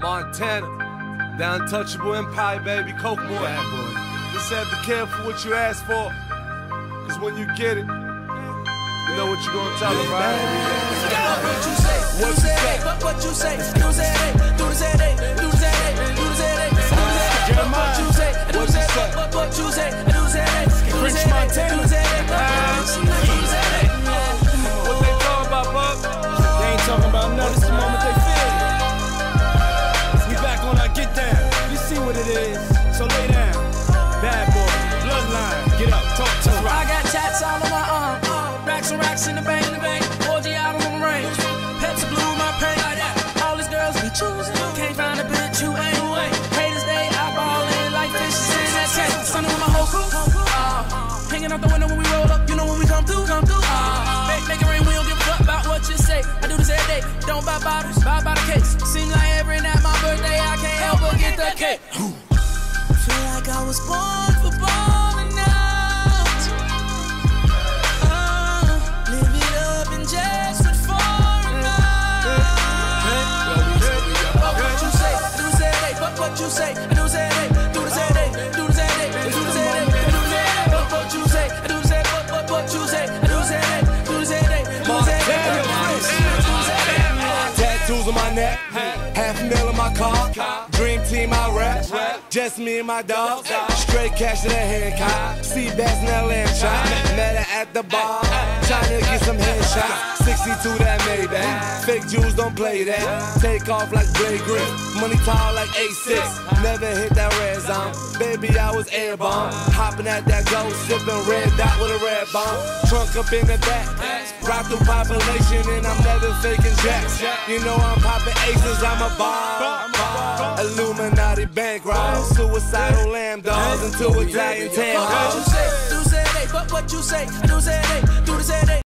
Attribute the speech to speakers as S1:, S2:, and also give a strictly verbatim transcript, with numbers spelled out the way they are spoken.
S1: Montana, the untouchable empire, baby, Coke boy. Bad boy. Just have to be careful what you ask for, cause when you get it, you know what you're gonna tell them, right?
S2: What you say, what you say, what you say, do say, do say, do say, do say, what you say, what you say, what you say, do say, French Montana, do say,
S1: what they talking about, Buck?
S3: They ain't talking about nothing. It's the moment they feel it. We back on our get down. You see what it is, so lay down. Bad boy, bloodline, get up, talk to us.
S2: I got tats all on my arm, racks and racks in the bank, the bank, orgy out on the range. Pets are blue, my pain like that. All these girls be choosing, can't find a bitch who ain't. Haters they eyeballing like fishes in that tank. Sunning with my whole crew, uh, hanging out the window when we roll up. You know when we come through, come through. Uh, make, make it rain, we don't give a fuck about what you say. I do this every day. Don't buy bottles, buy by the case. Seems like every night my birthday, I can't help but get the cake. Feel like I was born for balling out. Uh, live it up and just with foreign out. What you say, do say, what you say, do say, do say, do say, do say, do say, what you say, do say, what you say, do say, do say, do say,
S1: tattoos on my neck, half a mil in my car, dream team I rap, just me and my dog, straight cash in the Hancock, see bass in that lamb chop, met her at the bar, trying to get some headshots, sixty-two that Maybach, fake Jews don't play that, take off like Blade Grip, money tall like A six, never hit that red zone, baby I was airborne, hopping at that ghost, sipping red dot with a red bomb, trunk up in the back, rock through population and I'm never faking jacks, you know I'm popping aces, I'm a bomb, Illuminati bankroll, suicidal lamb dogs into Italian tail.
S2: What you say, do say, what you say, do say,